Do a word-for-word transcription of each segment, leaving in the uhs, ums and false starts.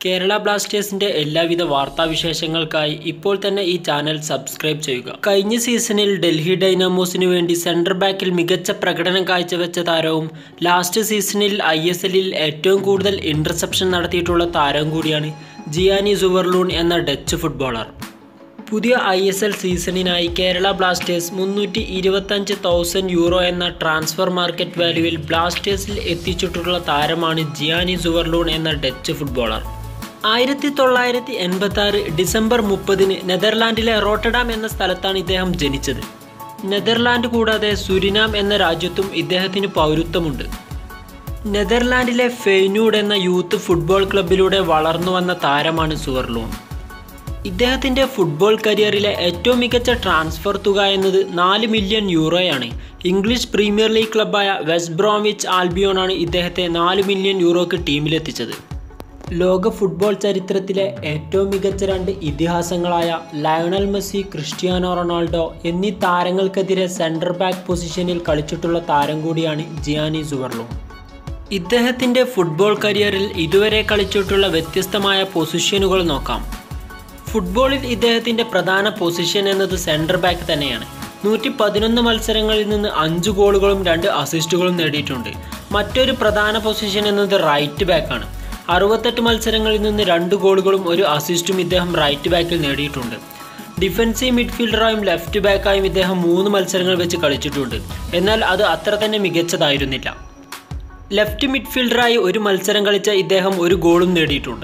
കേരള ബ്ലാസ്റ്റേഴ്സിന്റെ എല്ലാവിധ വാർത്താവിശേഷങ്ങൾക്കായി ഇപ്പോൾ തന്നെ ഈ ചാനൽ സബ്സ്ക്രൈബ് ചെയ്യുക. കഴിഞ്ഞ സീസണിൽ ഡൽഹി ഡൈനാമോസിനു വേണ്ടി സെൻട്രൽ ബാക്കിൽ മികച്ച പ്രകടനം കാഴ്ചവെച്ച താരവും ലാസ്റ്റ് സീസണിൽ ഐ എസ് എല്ലിൽ ഏറ്റവും കൂടുതൽ ഇന്റർസെപ്ഷൻ നടത്തിയിട്ടുള്ള താരവും കൂടിയാണ് ജിയാനി സുവർലൂൺ എന്ന ഡച്ച് ഫുട്ബോളർ. പുതിയ ഐ എസ് എൽ സീസണിനായി കേരള ബ്ലാസ്റ്റേഴ്സ് മുന്നൂറ്റി ഇരുപത്തഞ്ച് തൗസൻഡ് യൂറോ എന്ന ട്രാൻസ്ഫർ മാർക്കറ്റ് വാല്യൂവിൽ ബ്ലാസ്റ്റേഴ്സിൽ എത്തിച്ചിട്ടുള്ള താരമാണ് ജിയാനി സുവർലൂൺ എന്ന ഡച്ച് ഫുട്ബോളർ. ആയിരത്തി തൊള്ളായിരത്തി എൺപത്തി ആറ് ഡിസംബർ മുപ്പതിന് നെതർലാൻഡിലെ റോട്ടർഡാം എന്ന സ്ഥലത്താണ് ഇദ്ദേഹം ജനിച്ചത്. നെതർലാൻഡ് കൂടാതെ സുരിനാം എന്ന രാജ്യത്തും ഇദ്ദേഹത്തിന് പൗരത്വമുണ്ട്. നെതർലാൻഡിലെ ഫെയ്നൂഡ് എന്ന യൂത്ത് ഫുട്ബോൾ ക്ലബിലൂടെ വളർന്നു വന്ന താരമാണ് സുവർലൂൺ. ഇദ്ദേഹത്തിൻ്റെ ഫുട്ബോൾ കരിയറിലെ ഏറ്റവും മികച്ച ട്രാൻസ്ഫർ തുക എന്നത് നാല് മില്യൺ യൂറോയാണ്. ഇംഗ്ലീഷ് പ്രീമിയർ ലീഗ് ക്ലബ്ബായ വെസ്റ്റ് ബ്രോംവിച്ച് ആൽബിയോണാണ് ഇദ്ദേഹത്തെ നാല് മില്യൺ യൂറോക്ക് ടീമിലെത്തിച്ചത്. ലോക ഫുട്ബോൾ ചരിത്രത്തിലെ ഏറ്റവും മികച്ച രണ്ട് ഇതിഹാസങ്ങളായ ലയണൽ മെസ്സി, ക്രിസ്ത്യാനോ റൊണാൾഡോ എന്നീ താരങ്ങൾക്കെതിരെ സെൻട്രൽ ബാക്ക് പൊസിഷനിൽ കളിച്ചിട്ടുള്ള താരം കൂടിയാണ് ജിയാനി സുവർലൂൺ. ഇദ്ദേഹത്തിൻ്റെ ഫുട്ബോൾ കരിയറിൽ ഇതുവരെ കളിച്ചിട്ടുള്ള വ്യത്യസ്തമായ പൊസിഷനുകൾ നോക്കാം. ഫുട്ബോളിൽ ഇദ്ദേഹത്തിൻ്റെ പ്രധാന പൊസിഷൻ എന്നത് സെൻട്രൽ ബാക്ക് തന്നെയാണ്. നൂറ്റി പതിനൊന്ന് മത്സരങ്ങളിൽ നിന്ന് അഞ്ച് ഗോളുകളും രണ്ട് അസിസ്റ്റുകളും നേടിയിട്ടുണ്ട്. മറ്റൊരു പ്രധാന പൊസിഷൻ എന്നത് റൈറ്റ് ബാക്കാണ്. അറുപത്തെട്ട് മത്സരങ്ങളിൽ നിന്ന് രണ്ട് ഗോളുകളും ഒരു അസിസ്റ്റും ഇദ്ദേഹം റൈറ്റ് ബാക്കിൽ നേടിയിട്ടുണ്ട്. ഡിഫൻസീവ് മിഡ്ഫീൽഡറായും ലെഫ്റ്റ് ബാക്കായും ഇദ്ദേഹം മൂന്ന് മത്സരങ്ങൾ വെച്ച് കളിച്ചിട്ടുണ്ട്. എന്നാൽ അത് അത്ര തന്നെ മികച്ചതായിരുന്നില്ല. ലെഫ്റ്റ് മിഡ്ഫീൽഡറായി ഒരു മത്സരം കളിച്ച ഇദ്ദേഹം ഒരു ഗോളും നേടിയിട്ടുണ്ട്.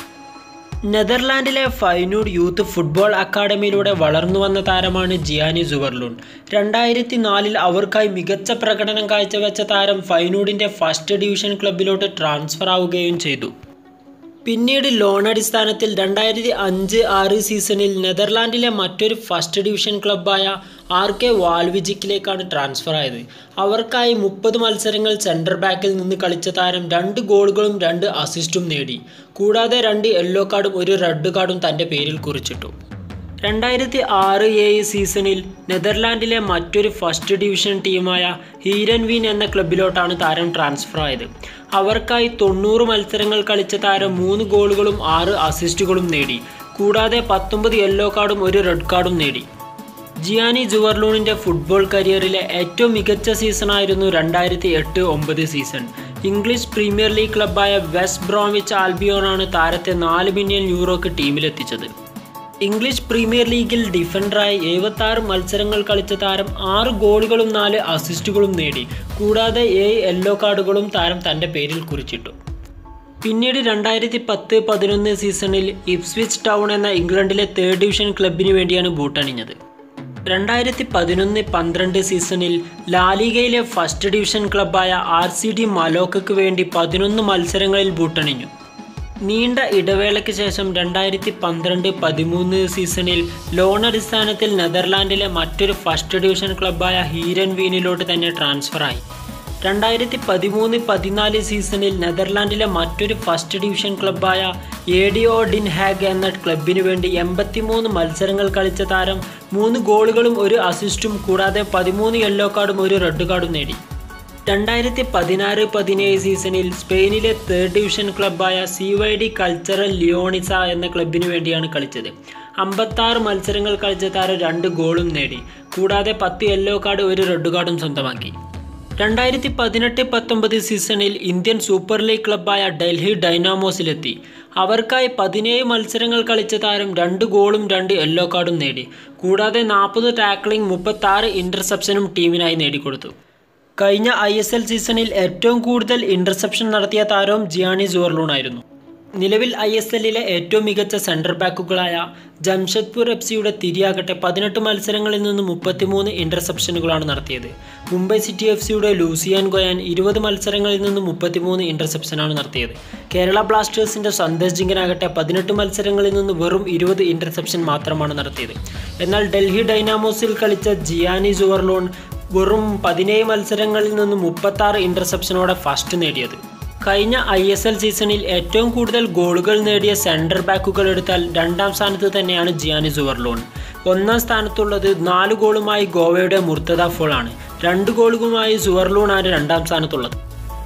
നെതർലാൻഡിലെ ഫൈനൂഡ് യൂത്ത് ഫുട്ബോൾ അക്കാഡമിയിലൂടെ വളർന്നു വന്ന താരമാണ് ജിയാനി സുവർലൂൺ. രണ്ടായിരത്തി നാലിൽ അവർക്കായി മികച്ച പ്രകടനം കാഴ്ചവെച്ച താരം ഫൈനൂഡിൻ്റെ ഫസ്റ്റ് ഡിവിഷൻ ക്ലബിലോട്ട് ട്രാൻസ്ഫർ ആവുകയും ചെയ്തു. പിന്നീട് ലോൺ അടിസ്ഥാനത്തിൽ രണ്ടായിരത്തി അഞ്ച് ആറ് സീസണിൽ നെതർലാൻഡിലെ മറ്റൊരു ഫസ്റ്റ് ഡിവിഷൻ ക്ലബ്ബായ ആർ കെ വാൽവിജിക്കിലേക്കാണ് ട്രാൻസ്ഫർ ആയത്. അവർക്കായി മുപ്പത് മത്സരങ്ങൾ സെൻട്രൽ ബാക്കിൽ നിന്ന് കളിച്ച താരം രണ്ട് ഗോളുകളും രണ്ട് അസിസ്റ്റും നേടി. കൂടാതെ രണ്ട് യെല്ലോ കാർഡും ഒരു റെഡ് കാർഡും തൻ്റെ പേരിൽ കുറിച്ചിട്ടു. രണ്ടായിരത്തി ആറ് ഏഴ് സീസണിൽ നെതർലാൻഡിലെ മറ്റൊരു ഫസ്റ്റ് ഡിവിഷൻ ടീമായ ഹീരൻവീൻ എന്ന ക്ലബിലോട്ടാണ് താരം ട്രാൻസ്ഫർ ആയത്. അവർക്കായി തൊണ്ണൂറ് മത്സരങ്ങൾ കളിച്ച താരം മൂന്ന് ഗോളുകളും ആറ് അസിസ്റ്റുകളും നേടി. കൂടാതെ പത്തൊമ്പത് യെല്ലോ കാർഡും ഒരു റെഡ് കാർഡും നേടി. ജിയാനി സുവർലൂണിൻ്റെ ഫുട്ബോൾ കരിയറിലെ ഏറ്റവും മികച്ച സീസണായിരുന്നു രണ്ടായിരത്തി എട്ട് ഒമ്പത് സീസൺ. ഇംഗ്ലീഷ് പ്രീമിയർ ലീഗ് ക്ലബ്ബായ വെസ്റ്റ് ബ്രോംവിച്ച് ആൽബിയോണാണ് താരത്തെ നാല് മില്യൺ യൂറോക്ക് ടീമിലെത്തിച്ചത്. ഇംഗ്ലീഷ് പ്രീമിയർ ലീഗിൽ ഡിഫൻഡറായി എഴുപത്തി ആറ് മത്സരങ്ങൾ കളിച്ച താരം ആറ് ഗോളുകളും നാല് അസിസ്റ്റുകളും നേടി. കൂടാതെ ഏഴ് യെല്ലോ കാർഡുകളും താരം തൻ്റെ പേരിൽ കുറിച്ചിട്ടു. പിന്നീട് രണ്ടായിരത്തി പത്ത് പതിനൊന്ന് സീസണിൽ ഇപ്സ്വിച്ച് ടൗൺ എന്ന ഇംഗ്ലണ്ടിലെ തേർഡ് ഡിവിഷൻ ക്ലബിന് വേണ്ടിയാണ് ബൂട്ടണിഞ്ഞത്. രണ്ടായിരത്തി പതിനൊന്ന് പന്ത്രണ്ട് സീസണിൽ ലാലിഗയിലെ ഫസ്റ്റ് ഡിവിഷൻ ക്ലബ്ബായ ആർ സി ഡി മലോക്കയ്ക്ക് വേണ്ടി പതിനൊന്ന് മത്സരങ്ങളിൽ ബൂട്ടണിഞ്ഞു. നീണ്ട ഇടവേളയ്ക്ക് ശേഷം രണ്ടായിരത്തി പന്ത്രണ്ട് പതിമൂന്ന് സീസണിൽ ലോൺ അടിസ്ഥാനത്തിൽ നെതർലാൻഡിലെ മറ്റൊരു ഫസ്റ്റ് ഡിവിഷൻ ക്ലബ്ബായ ഹീരൻവീനിലോട്ട് തന്നെ ട്രാൻസ്ഫറായി. രണ്ടായിരത്തി പതിമൂന്ന് പതിനാല് സീസണിൽ നെതർലാൻഡിലെ മറ്റൊരു ഫസ്റ്റ് ഡിവിഷൻ ക്ലബ്ബായ ഏഡിയോ ഡിൻ ഹാഗ് എന്ന ക്ലബിനു വേണ്ടി എൺപത്തിമൂന്ന് മത്സരങ്ങൾ കളിച്ച താരം മൂന്ന് ഗോളുകളും ഒരു അസിസ്റ്റും കൂടാതെ പതിമൂന്ന് യെല്ലോ കാർഡും ഒരു റെഡ് കാർഡും നേടി. രണ്ടായിരത്തി പതിനാറ് പതിനേഴ് സീസണിൽ സ്പെയിനിലെ തേർഡ് ഡിവിഷൻ ക്ലബ്ബായ C Y D Cultural Leonesa എന്ന ക്ലബിനു വേണ്ടിയാണ് കളിച്ചത്. അമ്പത്താറ് മത്സരങ്ങൾ കളിച്ച താരം രണ്ട് ഗോളും നേടി. കൂടാതെ പത്ത് യെല്ലോ കാർഡ് ഒരു റെഡ് കാർഡും സ്വന്തമാക്കി. രണ്ടായിരത്തി പതിനെട്ട് പത്തൊമ്പത് സീസണിൽ ഇന്ത്യൻ സൂപ്പർ ലീഗ് ക്ലബ്ബായ ഡൽഹി ഡൈനാമോസിലെത്തി. അവർക്കായി പതിനേഴ് മത്സരങ്ങൾ കളിച്ച താരം രണ്ട് ഗോളും രണ്ട് യെല്ലോ കാർഡും നേടി. കൂടാതെ നാൽപ്പത് ടാക്ലിംഗ് മുപ്പത്താറ് ഇൻ്റർസെപ്ഷനും ടീമിനായി നേടിക്കൊടുത്തു. കഴിഞ്ഞ ഐ എസ് എൽ സീസണിൽ ഏറ്റവും കൂടുതൽ ഇൻ്റർസെപ്ഷൻ നടത്തിയ താരവും ജിയാനി സുവർലൂൺ ആയിരുന്നു. നിലവിൽ ഐ എസ് എല്ലിലെ ഏറ്റവും മികച്ച സെൻട്രൽ ബാക്കുകളായ ജംഷഡ്പൂർ എഫ് സിയുടെ തിരിയാകട്ടെ പതിനെട്ട് മത്സരങ്ങളിൽ നിന്ന് മുപ്പത്തിമൂന്ന് ഇൻ്റർസെപ്ഷനുകളാണ് നടത്തിയത്. മുംബൈ സിറ്റി എഫ് സിയുടെ ലൂസിയാൻ ഗോയാൻ ഇരുപത് മത്സരങ്ങളിൽ നിന്ന് മുപ്പത്തിമൂന്ന് ഇൻ്റർസെപ്ഷനാണ് നടത്തിയത്. കേരള ബ്ലാസ്റ്റേഴ്സിൻ്റെ സന്ദേശ് ജിങ്കനാകട്ടെ പതിനെട്ട് മത്സരങ്ങളിൽ നിന്ന് വെറും ഇരുപത് ഇൻ്റർസെപ്ഷൻ മാത്രമാണ് നടത്തിയത്. എന്നാൽ ഡൽഹി ഡൈനാമോസിൽ കളിച്ച ജിയാനി സുവർലൂൺ വെറും പതിനേഴ് മത്സരങ്ങളിൽ നിന്ന് മുപ്പത്താറ് ഇൻ്റർസെപ്ഷനോടെ ഫസ്റ്റ് നേടിയത്. കഴിഞ്ഞ ഐ എസ് എൽ സീസണിൽ ഏറ്റവും കൂടുതൽ ഗോളുകൾ നേടിയ സെൻട്രൽ ബാക്കുകൾ എടുത്താൽ രണ്ടാം സ്ഥാനത്ത് തന്നെയാണ് ജിയാനി സുവർലൂൺ. ഒന്നാം സ്ഥാനത്തുള്ളത് നാല് ഗോളുമായി ഗോവയുടെ മുർത്തദ ഫോൾ ആണ്. രണ്ട് ഗോളുകളുമായി സുവർലൂൺ ആണ് രണ്ടാം സ്ഥാനത്തുള്ളത്.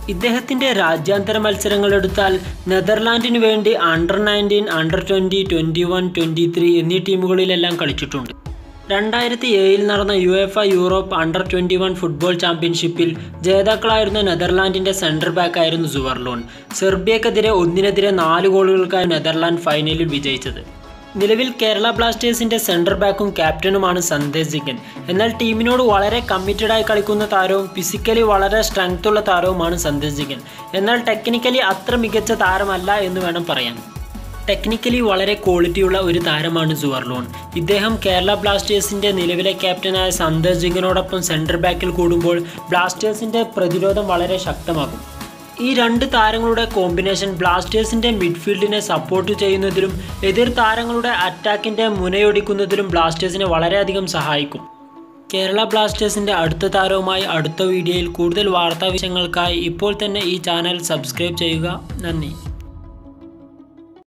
ഇദ്ദേഹത്തിൻ്റെ രാജ്യാന്തര മത്സരങ്ങൾ എടുത്താൽ നെതർലാൻഡിനു വേണ്ടി under nineteen, under twenty, twenty one, twenty three എന്നീ ടീമുകളിലെല്ലാം കളിച്ചിട്ടുണ്ട്. രണ്ടായിരത്തി ഏഴിൽ നടന്ന UEFA Europe under twenty one football ചാമ്പ്യൻഷിപ്പിൽ ജേതാക്കളായിരുന്ന നെതർലാൻഡിൻ്റെ സെൻറ്റർ ബാക്ക് ആയിരുന്നു സുവർലോൺ. സെർബിയക്കെതിരെ ഒന്നിനെതിരെ നാല് ഗോളുകൾക്കാണ് നെതർലാൻഡ് ഫൈനലിൽ വിജയിച്ചത്. നിലവിൽ കേരള ബ്ലാസ്റ്റേഴ്സിൻ്റെ സെൻറ്റർ ബാക്കും ക്യാപ്റ്റനുമാണ് സന്ദേശ് ജിങ്കൻ. എന്നാൽ ടീമിനോട് വളരെ കമ്മിറ്റഡായി കളിക്കുന്ന താരവും ഫിസിക്കലി വളരെ സ്ട്രെങ്ത് ഉള്ള താരവുമാണ് സന്ദേശ് ജിങ്കൻ. എന്നാൽ ടെക്നിക്കലി അത്ര മികച്ച താരമല്ല എന്ന് വേണം പറയാൻ. ടെക്നിക്കലി വളരെ ക്വാളിറ്റിയുള്ള ഒരു താരമാണ് സുവർലോൺ. ഇദ്ദേഹം കേരള ബ്ലാസ്റ്റേഴ്സിൻ്റെ നിലവിലെ ക്യാപ്റ്റനായ സന്ദേശ് ജിങ്കനോടൊപ്പം സെൻറ്റർ ബാക്കിൽ കൂടുമ്പോൾ ബ്ലാസ്റ്റേഴ്സിൻ്റെ പ്രതിരോധം വളരെ ശക്തമാകും. ഈ രണ്ട് താരങ്ങളുടെ കോമ്പിനേഷൻ ബ്ലാസ്റ്റേഴ്സിൻ്റെ മിഡ്ഫീൽഡിനെ സപ്പോർട്ട് ചെയ്യുന്നതിലും എതിർ താരങ്ങളുടെ അറ്റാക്കിൻ്റെ മുനയൊടിക്കുന്നതിലും ബ്ലാസ്റ്റേഴ്സിനെ വളരെയധികം സഹായിക്കും. കേരള ബ്ലാസ്റ്റേഴ്സിൻ്റെ അടുത്ത താരവുമായി അടുത്ത വീഡിയോയിൽ കൂടുതൽ വാർത്താ വിഷയങ്ങൾക്കായി ഇപ്പോൾ തന്നെ ഈ ചാനൽ സബ്സ്ക്രൈബ് ചെയ്യുക. നന്ദി.